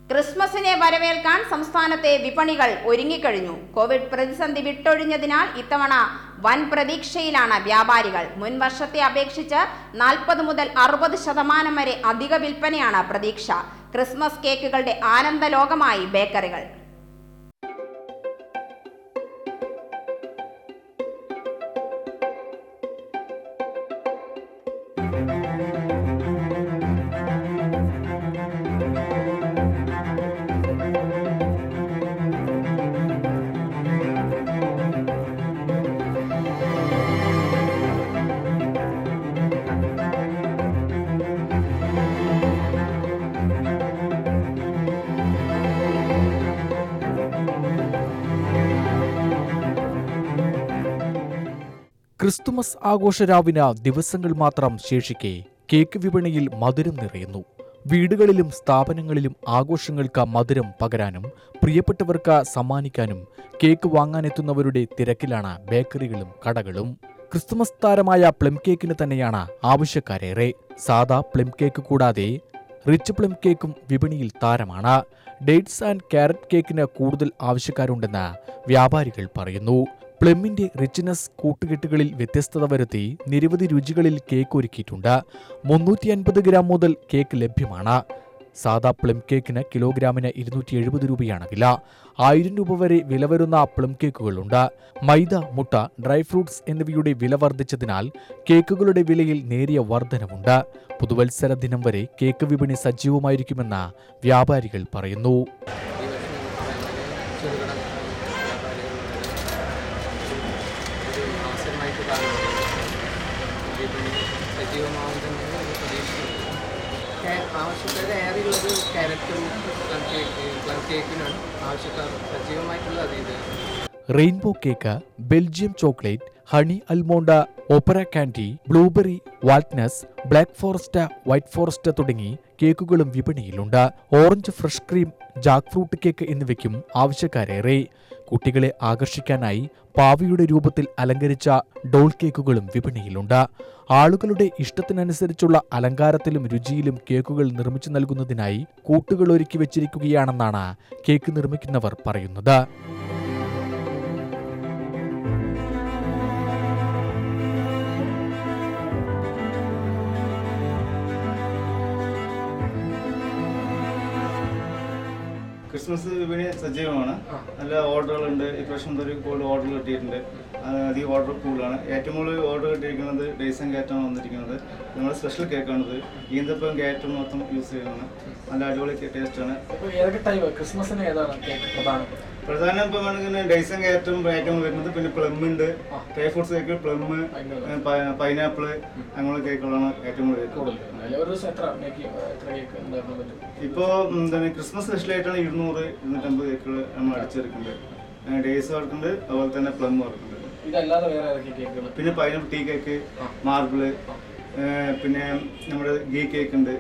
ക്രിസ്മസിനെ വരവേൽക്കാൻ സംസ്ഥാനത്തെ വിപണികൾ ഒരുങ്ങിക്കഴിഞ്ഞു. കോവിഡ് പ്രതിസന്ധി വിട്ടൊഴിഞ്ഞതിനാൽ ഇത്തവണ വൻ പ്രതീക്ഷയിലാണ് വ്യാപാരികൾ. മുൻ വർഷത്തെ അപേക്ഷിച്ച് 40 മുതൽ 60% വരെ അധിക വിൽപ്പനയാണ് പ്രതീക്ഷ. ക്രിസ്മസ് കേക്കുകളുടെ ആനന്ദലോകമായി ബേക്കറികൾ. ക്രിസ്തുമസ് ആഘോഷരാവിന് ദിവസങ്ങൾ മാത്രം ശേഷിക്കെ കേക്ക് വിപണിയിൽ മധുരം നിറയുന്നു. വീടുകളിലും സ്ഥാപനങ്ങളിലും ആഘോഷങ്ങൾക്ക് മധുരം പകരാനും പ്രിയപ്പെട്ടവർക്ക് സമ്മാനിക്കാനും കേക്ക് വാങ്ങാനെത്തുന്നവരുടെ തിരക്കിലാണ് ബേക്കറികളും കടകളും. ക്രിസ്തുമസ് താരമായ പ്ലം കേക്കിന് തന്നെയാണ് ആവശ്യക്കാരേറെ. സാദാ പ്ലം കേക്ക് കൂടാതെ റിച്ച് പ്ലം കേക്കും വിപണിയിൽ താരമാണ്. ഡേറ്റ്സ് ആൻഡ് ക്യാരറ്റ് കേക്കിന് കൂടുതൽ ആവശ്യക്കാരുണ്ടെന്ന് വ്യാപാരികൾ പറയുന്നു. പ്ലമ്മിന്റെ റിച്ച്നെസ് കൂട്ടുകെട്ടുകളിൽ വ്യത്യസ്തത വരുത്തി നിരവധി രുചികളിൽ കേക്ക് ഒരുക്കിയിട്ടുണ്ട്. 350 ഗ്രാം മുതൽ കേക്ക് ലഭ്യമാണ്. സാദാ പ്ലം കേക്കിന് കിലോഗ്രാമിന് 270 രൂപയാണ് വില. 1000 രൂപ വരെ വില വരുന്ന പ്ലം കേക്കുകളുണ്ട്. മൈദ, മുട്ട, ഡ്രൈ ഫ്രൂട്ട്സ് എന്നിവയുടെ വില വർദ്ധിച്ചതിനാൽ കേക്കുകളുടെ വിലയിൽ നേരിയ വർധനവുണ്ട്. പുതുവത്സര ദിനം വരെ കേക്ക് വിപണി സജീവമായിരിക്കുമെന്ന് വ്യാപാരികൾ പറയുന്നു. ആവശ്യക്കാരേറെയുള്ളത് ക്യാരറ്റും പ്ലം കേക്കിനാണ് ആവശ്യക്കാർ സജീവമായിട്ടുള്ളത്. Rainbow cake, Belgium chocolate, honey almond, opera candy, blueberry, walnuts, black forest, white forest തുടങ്ങി കേക്കുകളും വിപണിയിലുണ്ട്. Orange fresh cream, jackfruit cake എന്നിവയ്ക്കും ആവശ്യക്കാരേറെ. കുട്ടികളെ ആകർഷിക്കാനായി പാവയുടെ രൂപത്തിൽ അലങ്കരിച്ച ഡോൾ കേക്കുകളും വിപണിയിലുണ്ട്. ആളുകളുടെ ഇഷ്ടത്തിനനുസരിച്ചുള്ള അലങ്കാരത്തിലും രുചിയിലും കേക്കുകൾ നിർമ്മിച്ചു നൽകുന്നതിനായി കൂട്ടുകൾ ഒരുക്കി വെച്ചിരിക്കുകയാണെന്നാണ് കേക്ക് നിർമ്മിക്കുന്നവർ പറയുന്നത്. ക്രിസ്മസ് വിപണി സജീവമാണ്. നല്ല ഓർഡറുകളുണ്ട്. ഇപ്രാവശ്യം ഒരു കൂടുതൽ ഓർഡർ കിട്ടിയിട്ടുണ്ട്. അധികം ഓർഡർ കൂടുതലാണ്. ഏറ്റവും കൂടുതൽ ഓർഡർ കിട്ടിയിരിക്കുന്നത് ഡേറ്റ്സ് ആൻഡ് ക്യാരറ്റാണ് വന്നിരിക്കുന്നത്. നമ്മുടെ സ്പെഷ്യൽ കേക്കാണിത്. ഈന്തപ്പഴം ക്യാരറ്റും മൊത്തം യൂസ് ചെയ്യുന്നതാണ്. നല്ല അടിപൊളി ടേസ്റ്റാണ്. പ്രധാനം ഇപ്പം വേണമെങ്കിൽ ഡേറ്റ്സ് ആൻഡ് ക്യാരറ്റും ഏറ്റവും വരുന്നത്. പിന്നെ പ്ലമ്മുണ്ട്, dry fruits cake, plum, pineapple അങ്ങനെയുള്ള കേക്കുകളാണ് ഏറ്റവും കൂടുതൽ. ഇപ്പോൾ എന്താണ് ക്രിസ്മസ് സ്പെഷ്യലായിട്ടാണ് 200-250 കേക്കുകൾ നമ്മൾ അടിച്ചെടുക്കുന്നുണ്ട്. ഡേറ്റ്സ് വർക്കുണ്ട്, അതുപോലെ തന്നെ പ്ലം വർക്കുണ്ട്. പിന്നെ പൈനാപ്പിൾ ടീ കേക്ക്, മാർബിള്, പിന്നെ നമ്മുടെ ഗീ കേക്ക് ഉണ്ട്.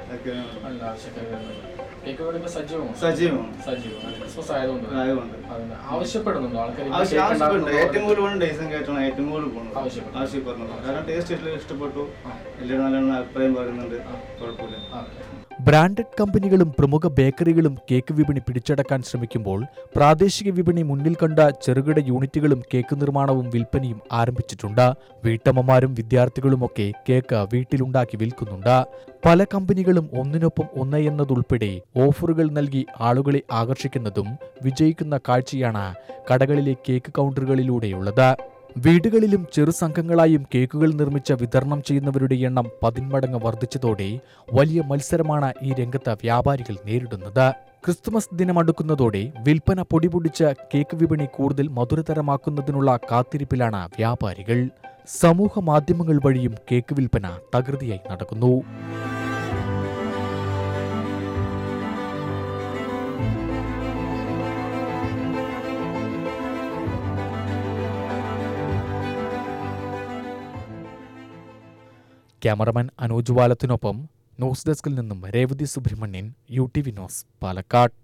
ഏറ്റവും കൂടുതൽ ഡേറ്റ്സ് കേട്ടാണ് ഏറ്റവും കൂടുതൽ പോകുന്നത് ആവശ്യപ്പെടുന്നത്. കാരണം ടേസ്റ്റ് ഇഷ്ടപ്പെട്ടു, എല്ലാവരും നല്ല അഭിപ്രായം പറയുന്നുണ്ട്. കുഴപ്പമില്ല. ബ്രാൻഡഡ് കമ്പനികളും പ്രമുഖ ബേക്കറികളും കേക്ക് വിപണി പിടിച്ചടക്കാൻ ശ്രമിക്കുമ്പോൾ പ്രാദേശിക വിപണി മുന്നിൽ കണ്ട ചെറുകിട യൂണിറ്റുകളും കേക്ക് നിർമ്മാണവും വിൽപ്പനയും ആരംഭിച്ചിട്ടുണ്ട്. വീട്ടമ്മമാരും വിദ്യാർത്ഥികളുമൊക്കെ കേക്ക് വീട്ടിലുണ്ടാക്കി വിൽക്കുന്നുണ്ട്. പല കമ്പനികളും ഒന്നിനൊപ്പം ഒന്ന് എന്നതുൾപ്പെടെ ഓഫറുകൾ നൽകി ആളുകളെ ആകർഷിക്കുന്നതും വിജയിക്കുന്ന കാഴ്ചയാണ് കടകളിലെ കേക്ക് കൗണ്ടറുകളിലൂടെയുള്ളത്. വീടുകളിലും ചെറുസംഘങ്ങളായും കേക്കുകൾ നിർമ്മിച്ച് വിതരണം ചെയ്യുന്നവരുടെ എണ്ണം 10 മടങ്ങ് വർദ്ധിച്ചതോടെ വലിയ മത്സരമാണ് ഈ രംഗത്ത് വ്യാപാരികൾ നേരിടുന്നത്. ക്രിസ്തുമസ് ദിനമടുക്കുന്നതോടെ വിൽപ്പന പൊടിപൊടിച്ച് കേക്ക് വിപണി കൂടുതൽ മധുരതരമാക്കുന്നതിനുള്ള കാത്തിരിപ്പിലാണ് വ്യാപാരികൾ. സമൂഹ മാധ്യമങ്ങൾ വഴിയും കേക്ക് വിൽപ്പന തകൃതിയായി നടക്കുന്നു. ക്യാമറമാൻ അനൂജ് വാലത്തിനൊപ്പം ന്യൂസ് ഡെസ്കിൽ നിന്നും രേവതി സുബ്രഹ്മണ്യൻ, UTV ന്യൂസ്, പാലക്കാട്.